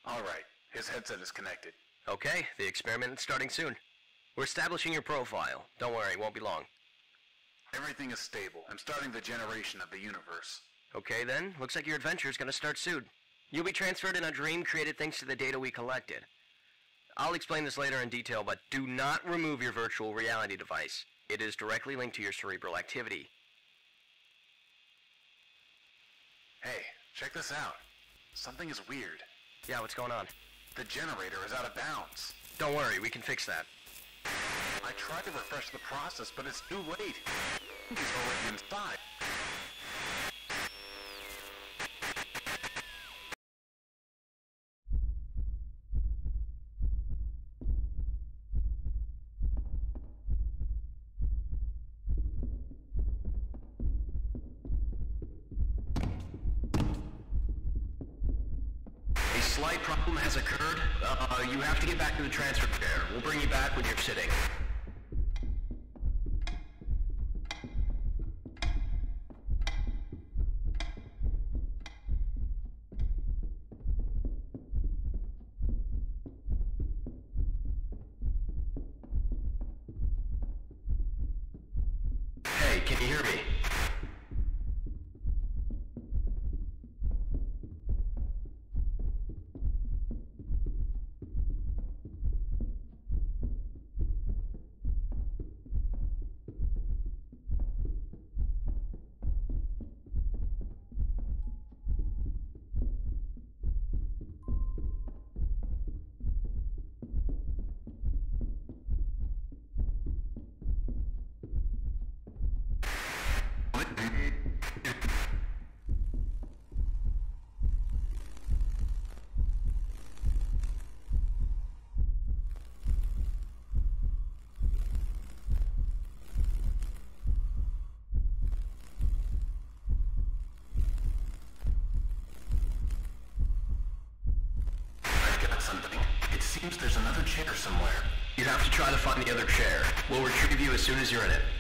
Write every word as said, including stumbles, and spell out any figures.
Alright, his headset is connected. Okay, the experiment is starting soon. We're establishing your profile. Don't worry, it won't be long. Everything is stable. I'm starting the generation of the universe. Okay then, looks like your adventure is gonna start soon. You'll be transferred in a dream created thanks to the data we collected. I'll explain this later in detail, but do not remove your virtual reality device. It is directly linked to your cerebral activity. Hey, check this out. Something is weird. Yeah, what's going on? The generator is out of bounds. Don't worry, we can fix that. I tried to refresh the process, but it's too late. He's already inside. A slight problem has occurred. Uh, you have to get back to the transfer chair. We'll bring you back when you're sitting. Hey, can you hear me? Something. It seems there's another chair somewhere. You have to try to find the other chair. We'll retrieve you as soon as you're in it.